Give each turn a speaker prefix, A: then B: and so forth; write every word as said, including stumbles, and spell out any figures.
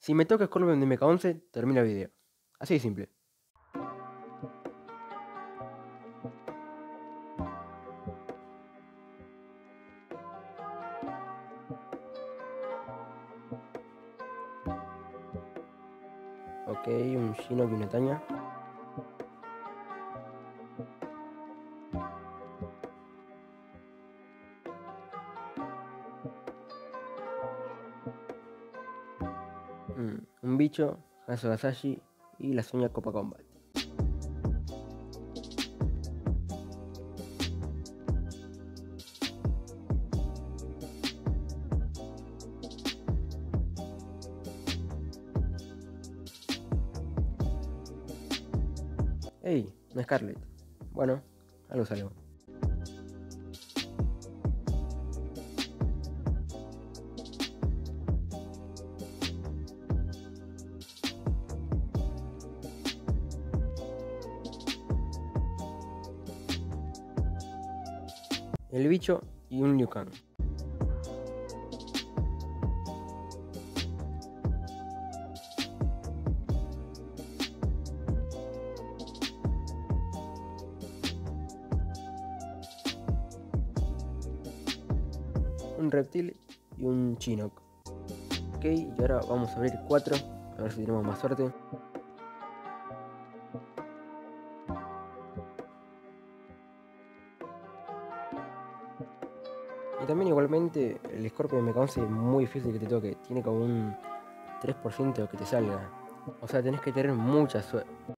A: Si me toca Scorpion de Mecha once, termina el video. Así de simple. Ok, un Shinnok y una Tanya. Mm, un bicho, Hanzo Hasashi y la Sonia Copa Combat. Ey, una Scarlet. Bueno, algo salgo. El bicho y un Liu Kang. Un reptil y un Shinnok. Ok, y ahora vamos a abrir cuatro, a ver si tenemos más suerte. Y también igualmente el Scorpion de Mecha once es muy difícil que te toque, tiene como un tres por ciento que te salga. O sea, tenés que tener mucha suerte.